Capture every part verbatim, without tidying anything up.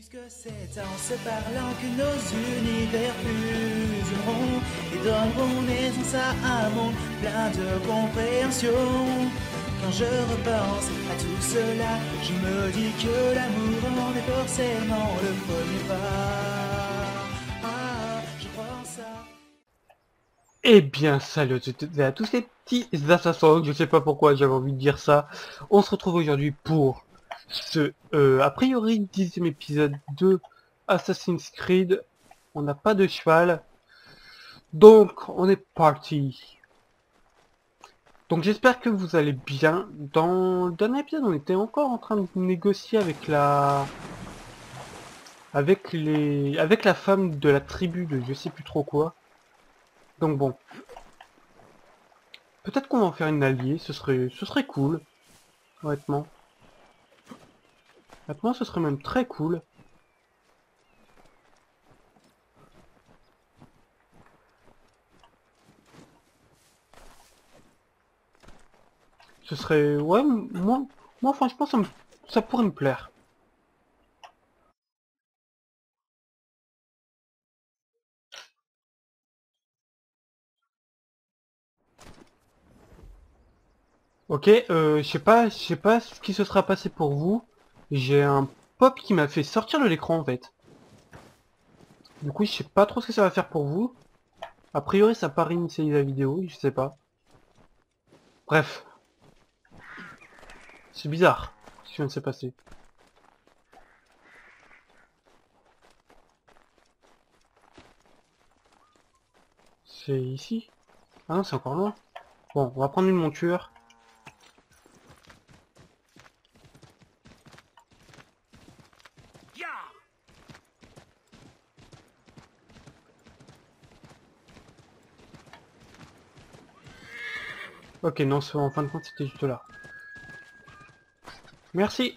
Puisque c'est en se parlant que nos univers fuseront et donneront naissance à un monde plein de compréhension. Quand je repense à tout cela, je me dis que l'amour en est forcément le premier pas. Ah, je crois en ça. Eh bien, salut à toutes et à tous les petits assassins, je sais pas pourquoi j'avais envie de dire ça. On se retrouve aujourd'hui pour ce, euh, a priori, dixième épisode de Assassin's Creed. On n'a pas de cheval, donc on est parti. Donc j'espère que vous allez bien. Dans le dernier épisode, on était encore en train de négocier avec la... Avec les... Avec la femme de la tribu de je sais plus trop quoi. Donc bon. Peut-être qu'on va en faire une alliée, ce serait, ce serait cool, honnêtement. Honnêtement, ce serait même très cool. Ce serait, ouais, moi, moi franchement, ça, me, ça pourrait me plaire. Ok, euh, je sais pas, je sais pas ce qui se sera passé pour vous. J'ai un pop qui m'a fait sortir de l'écran en fait. Du coup, je sais pas trop ce que ça va faire pour vous. A priori, ça paraît initialiser la vidéo, je sais pas. Bref. C'est bizarre ce qui vient de se passer. C'est ici? Ah non, c'est encore loin. Bon, on va prendre une monture. Ok, non, c'est en fin de compte, c'était juste là. Merci.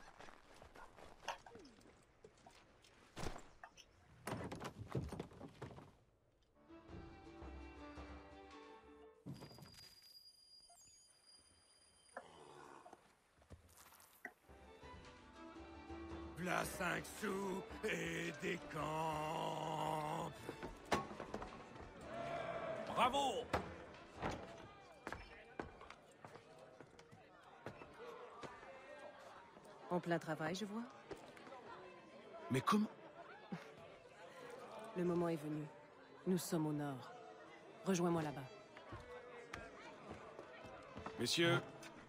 Plat cinq sous et des camps. Bravo! En plein travail, je vois. Mais comment? Le moment est venu. Nous sommes au nord. Rejoins-moi là-bas. Messieurs,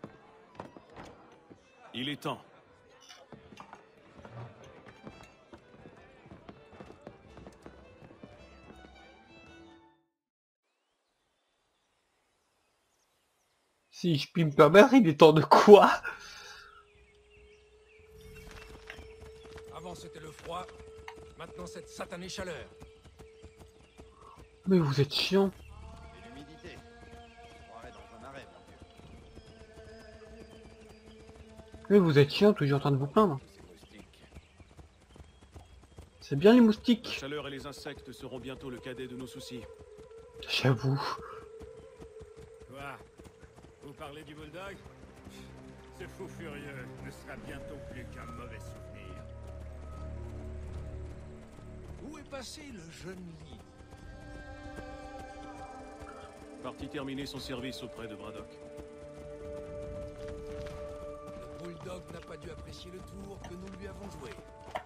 il est temps. Si je puis me permettre, il est temps de quoi? Avant c'était le froid, maintenant cette satanée chaleur. Mais vous êtes chiant. Et l'humidité. Je croirais dans un arrêt, mon Dieu. Mais vous êtes chiant, toujours en train de vous plaindre. Ces moustiques. C'est bien les La moustiques. chaleur et les insectes seront bientôt le cadet de nos soucis. J'avoue. Quoi? Vous parlez du bulldog? Ce fou furieux ne sera bientôt plus qu'un mauvais souvenir. Où est passé le jeune lit? Parti terminer son service auprès de Braddock. Le bulldog n'a pas dû apprécier le tour que nous lui avons joué.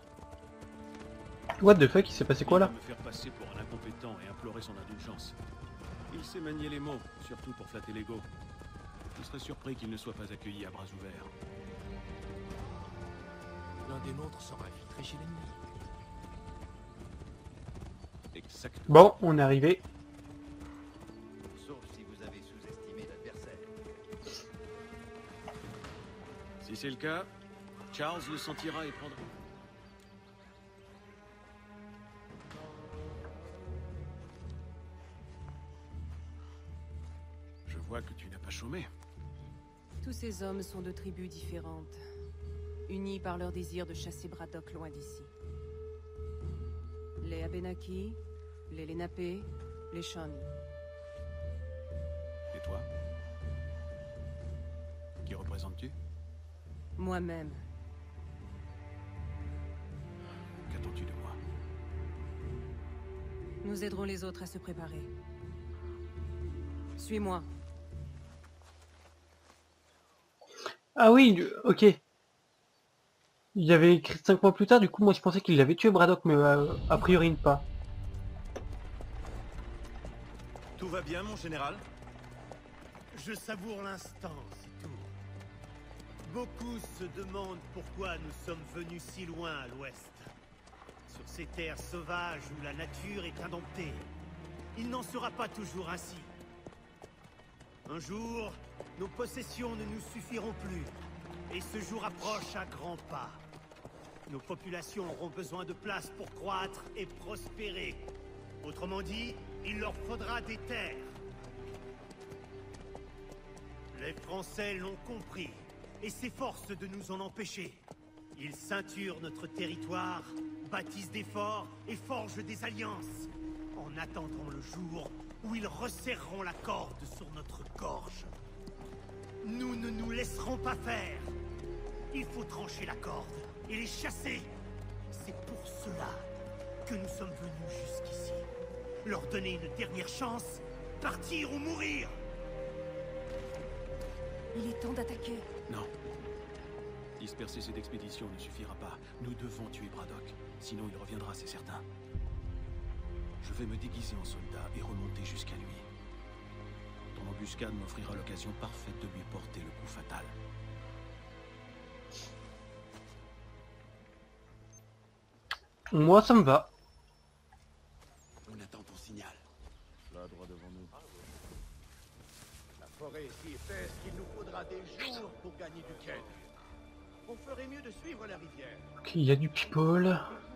What the fuck, il s'est passé quoi Il là? va me faire passer pour un incompétent et implorer son indulgence. Il sait manier les mots, surtout pour flatter l'ego. Je serais surpris qu'il ne soit pas accueilli à bras ouverts. L'un des nôtres sera infiltré chez l'ennemi. Exactement. Bon, on est arrivé. Sauf si vous avez sous-estimé l'adversaire. Si c'est le cas, Charles le sentira et prendra... Je vois que tu n'as pas chômé. Tous ces hommes sont de tribus différentes, unis par leur désir de chasser Braddock loin d'ici. Les Abenaki, les Lenape, les Shawnee. Et toi? Qui représentes-tu? Moi-même. attends-tu de moi? Nous aiderons les autres à se préparer. Suis-moi. Ah oui, du- ok. Il y avait écrit cinq mois plus tard, du coup moi je pensais qu'il avait tué Braddock, mais euh, a priori pas. Tout va bien, mon général? Je savoure l'instant, c'est tout. Beaucoup se demandent pourquoi nous sommes venus si loin à l'ouest. Sur ces terres sauvages où la nature est indomptée. Il n'en sera pas toujours ainsi. Un jour, nos possessions ne nous suffiront plus. Et ce jour approche à grands pas. Nos populations auront besoin de place pour croître et prospérer. Autrement dit, il leur faudra des terres. Les Français l'ont compris et s'efforcent de nous en empêcher. Ils ceinturent notre territoire, bâtissent des forts et forgent des alliances, en attendant le jour où ils resserreront la corde sur notre gorge. Nous ne nous laisserons pas faire. Il faut trancher la corde et les chasser. C'est pour cela que nous sommes venus jusqu'ici. Leur donner une dernière chance, partir ou mourir. Il est temps d'attaquer. Non. Disperser cette expédition ne suffira pas. Nous devons tuer Braddock. Sinon il reviendra, c'est certain. Je vais me déguiser en soldat et remonter jusqu'à lui. Ton embuscade m'offrira l'occasion parfaite de lui porter le coup fatal. Moi ça me va. On attend ton signal. Là, droit devant nous. La forêt est si épaisse qu'il nous faudra des jours pour gagner du Ken. On ferait mieux de suivre la rivière. Ok, il y a du people.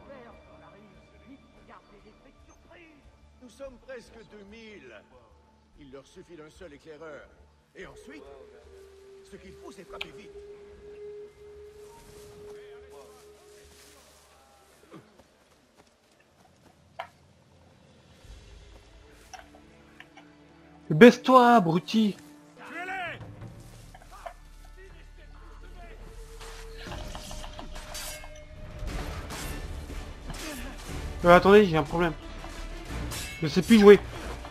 Nous sommes presque deux mille. Il leur suffit d'un seul éclaireur. Et ensuite, ce qu'il faut, c'est frapper vite. Baisse-toi, abruti. Euh, attendez, j'ai un problème. Je sais plus jouer.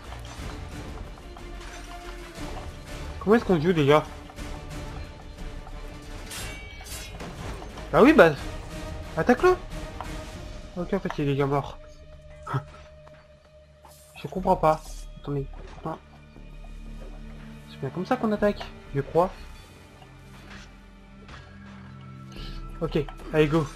Comment est-ce qu'on joue déjà? Bah oui, bah... attaque-le. Ok, en fait, il est déjà mort. Je comprends pas. Attendez. Non. C'est bien comme ça qu'on attaque, je crois. Ok, allez, go.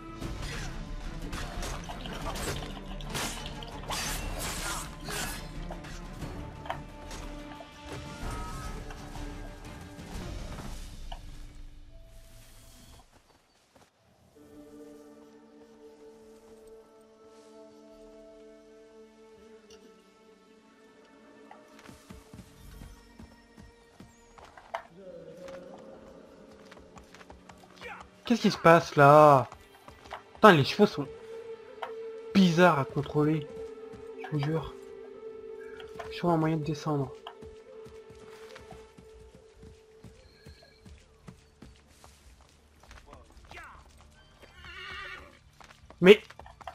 Qu'est-ce qui se passe là? Putain, les chevaux sont bizarres à contrôler. Je vous jure. Je trouve un moyen de descendre. Mais...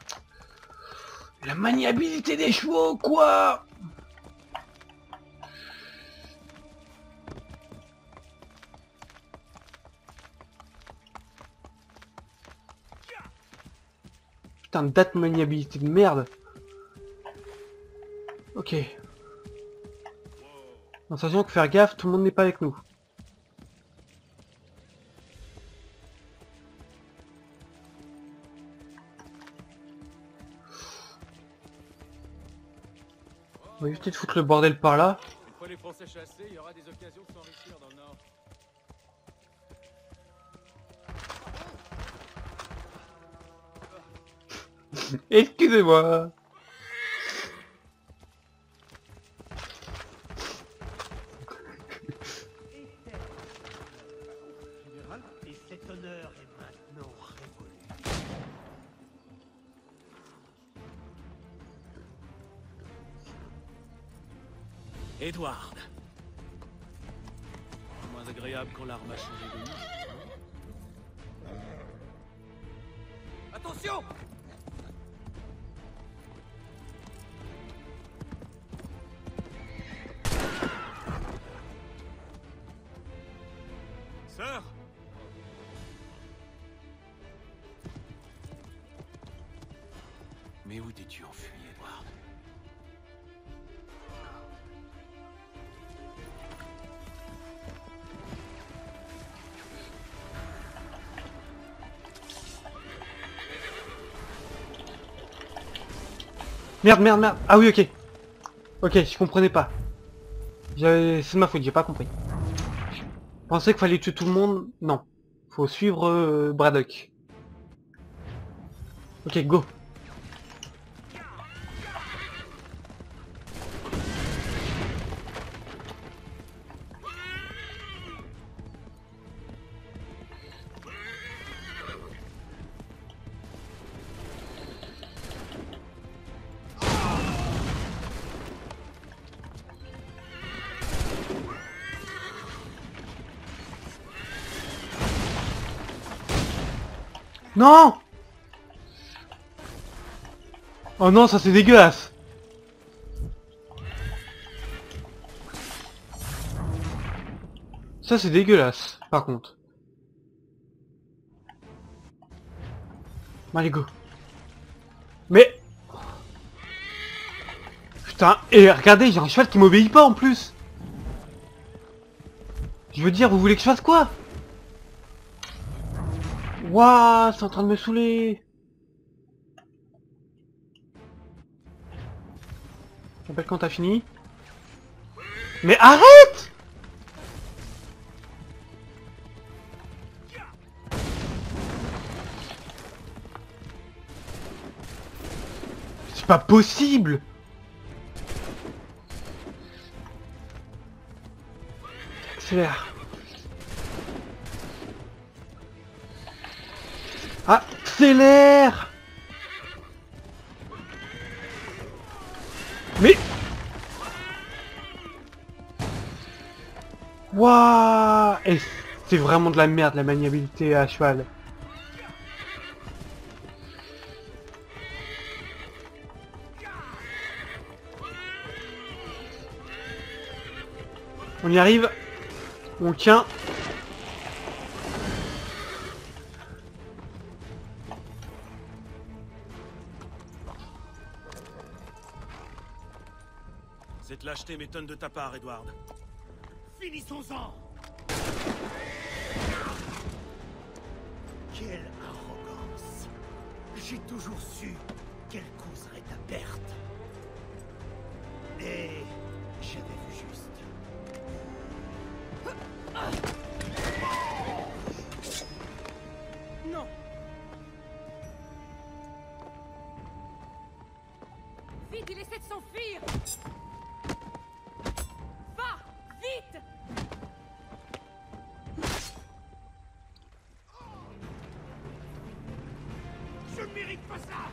la maniabilité des chevaux, quoi? Putain, date maniabilité de merde. Ok. En sachant que faire gaffe, tout le monde n'est pas avec nous. On va éviter de foutre le bordel par là. Une fois les Français chassés, il y aura des occasions de s'enrichir dans le Nord. Excusez-moi. Général, et cet honneur est maintenant révolu. Edward. Moins agréable quand l'arme a changé de nom. Attention! Mais où t'es-tu enfui, Edward? Merde, merde, merde. Ah oui, ok. Ok, je comprenais pas. J'avais... C'est de ma faute, j'ai pas compris. Je pensais qu'il fallait tuer tout le monde. Non. Faut suivre euh, Braddock. Ok, go. Non! Oh non, ça c'est dégueulasse! Ça c'est dégueulasse, par contre. Bon, allez, go. Mais... Putain, et regardez, j'ai un cheval qui m'obéit pas en plus! Je veux dire, vous voulez que je fasse quoi? Waouh, c'est en train de me saouler. J'appelle quand t'as fini. Mais arrête! C'est pas possible! Accélère. Accélère! Mais... Waouh! Et c'est vraiment de la merde la maniabilité à cheval. On y arrive. On tient. Cette lâcheté m'étonne de ta part, Edward. Finissons-en! Quelle arrogance! J'ai toujours su qu'elle causerait ta perte. Et j'avais vu juste. Non. Vite, il essaie de s'enfuir. Va, vite. Je mérite pas ça!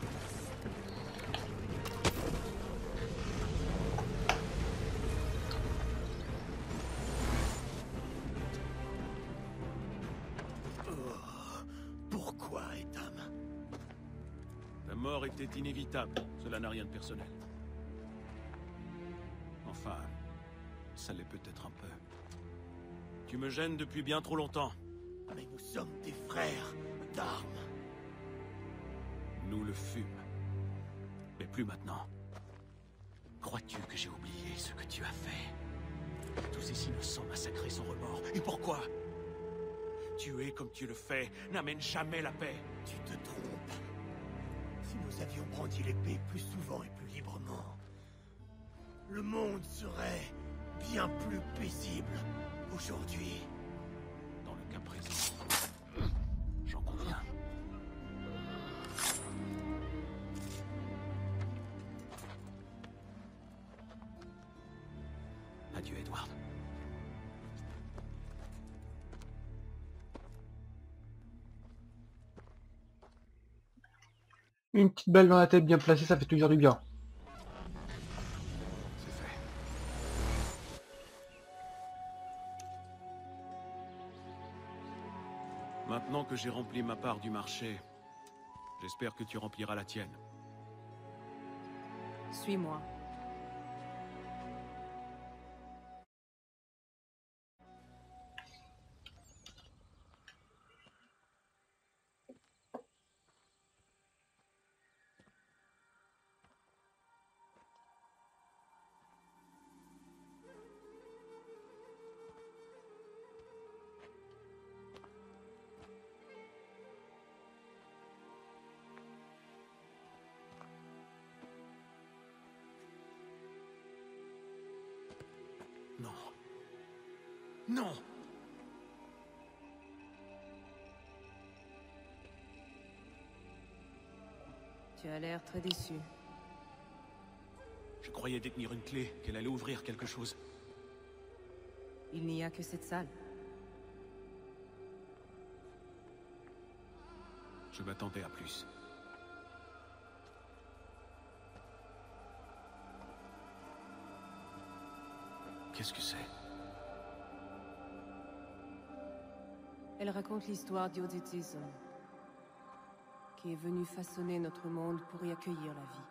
Pourquoi, Ethan? Ta mort était inévitable. Cela n'a rien de personnel. Enfin, ça l'est peut-être un peu. Tu me gênes depuis bien trop longtemps. Mais nous sommes des frères d'armes. Nous le fûmes. Mais plus maintenant. Crois-tu que j'ai oublié ce que tu as fait? Tous ces innocents massacrés sans remords. Et pourquoi? Tuer comme tu le fais n'amène jamais la paix. Tu te trompes. Si nous avions brandi l'épée plus souvent et plus librement, le monde serait bien plus paisible aujourd'hui. Dans le cas présent, j'en conviens. Adieu, Edward. Une petite balle dans la tête bien placée, ça fait toujours du bien. C'est fait. Maintenant que j'ai rempli ma part du marché, j'espère que tu rempliras la tienne. Suis-moi. Non. Tu as l'air très déçu. Je croyais détenir une clé, qu'elle allait ouvrir quelque chose. Il n'y a que cette salle. Je m'attendais à plus. Qu'est-ce que c'est? Elle raconte l'histoire d'Yodzetizon, qui est venu façonner notre monde pour y accueillir la vie.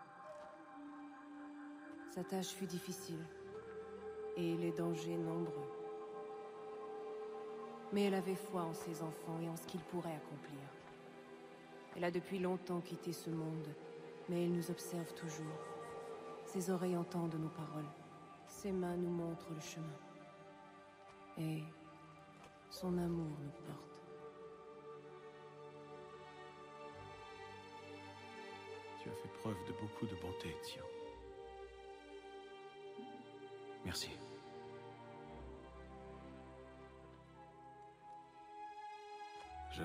Sa tâche fut difficile, et les dangers nombreux. Mais elle avait foi en ses enfants et en ce qu'ils pourraient accomplir. Elle a depuis longtemps quitté ce monde, mais elle nous observe toujours. Ses oreilles entendent nos paroles. Ses mains nous montrent le chemin. Et son amour nous porte. Tu as fait preuve de beaucoup de bonté, Tio. Merci. Je...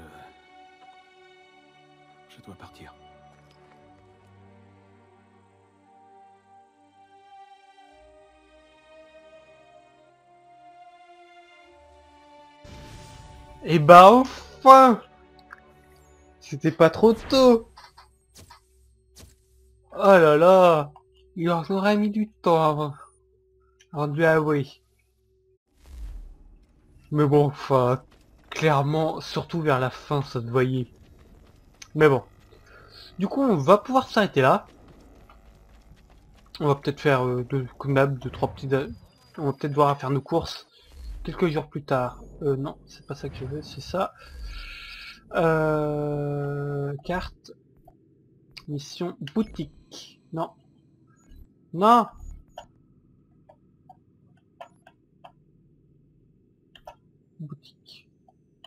Je dois partir. Et bah enfin! C'était pas trop tôt! Oh là là! Il leur aurait mis du temps avant, avant de lui avouer. Mais bon, enfin, clairement, surtout vers la fin, ça se voyait. Mais bon. Du coup, on va pouvoir s'arrêter là. On va peut-être faire euh, deux, comme d'hab, deux, trois petites... On va peut-être voir à faire nos courses. Quelques jours plus tard. Euh, non, c'est pas ça que je veux, c'est ça. Euh... Carte. Mission boutique. Non. Non. Boutique.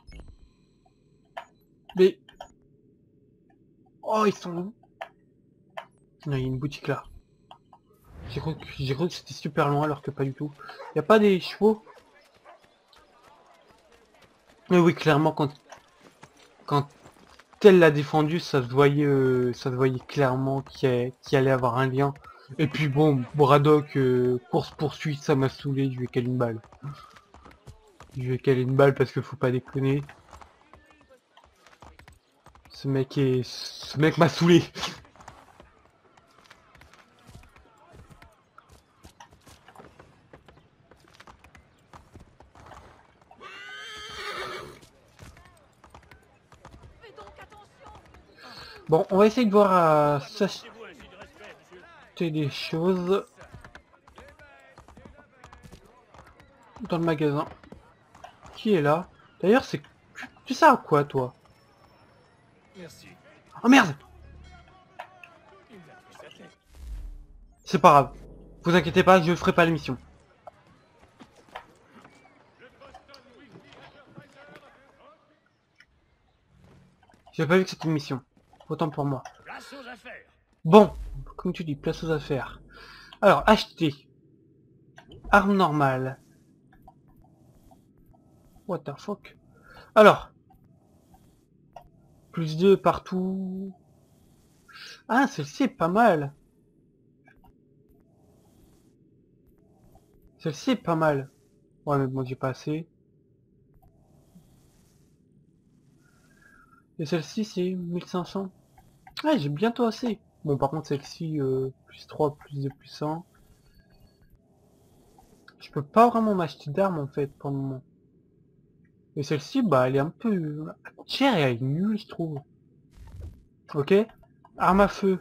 Mais... Oh, ils sont où? Non, il y a une boutique là. J'ai cru que, j'ai cru que c'était super loin alors que pas du tout. Il n'y a pas des chevaux? Mais oui, clairement, quand quand elle l'a défendu, ça se voyait, euh, ça se voyait clairement qu'il qu'il allait avoir un lien. Et puis bon, Braddock, euh, course poursuite, ça m'a saoulé. Je lui ai calé une balle. Je lui ai calé une balle parce que faut pas déconner. Ce mec est, ce mec m'a saoulé. Bon, on va essayer de voir à s'acheter des choses dans le magasin. Qui est là? D'ailleurs, c'est... Tu sais à quoi, toi? Oh merde! C'est pas grave. Vous inquiétez pas, je ferai pas l'émission. J'ai pas vu que c'était une mission. Autant pour moi. Bon, comme tu dis, place aux affaires. Alors, acheter. Arme normale. What the fuck. Alors. Plus deux partout. Ah, celle-ci est pas mal. Celle-ci est pas mal. Ouais, mais bon, j'ai pas assez. Et celle-ci, c'est mille cinq cents. Ouais, j'ai bientôt assez. Bon, par contre, celle-ci, euh, plus trois, plus deux, plus un. Je peux pas vraiment m'acheter d'armes, en fait, pour le moment. Et celle-ci, bah, elle est un peu chère et elle est nulle, je trouve. Ok. Arme à feu.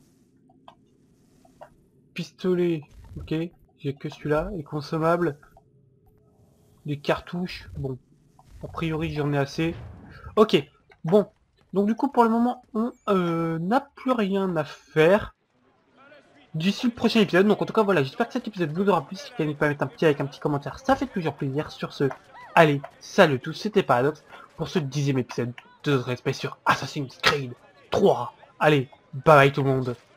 Pistolet. Ok. J'ai que celui-là. Et consommable. Des cartouches. Bon. A priori, j'en ai assez. Ok. Bon. Donc du coup, pour le moment, on euh, n'a plus rien à faire d'ici le prochain épisode. Donc en tout cas, voilà, j'espère que cet épisode vous aura plu. Si vous n'hésitez pas à mettre un petit like, un petit commentaire, ça fait toujours plaisir. Sur ce, allez, salut tous, c'était Paradox pour ce dixième épisode de notre espèce sur Assassin's Creed trois. Allez, bye bye tout le monde.